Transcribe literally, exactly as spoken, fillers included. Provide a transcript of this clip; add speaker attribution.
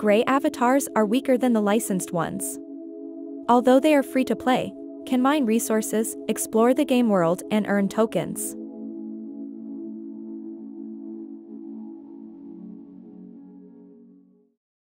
Speaker 1: gray avatars are weaker than the licensed ones. Although they are free to play, can mine resources, explore the game world, and earn tokens.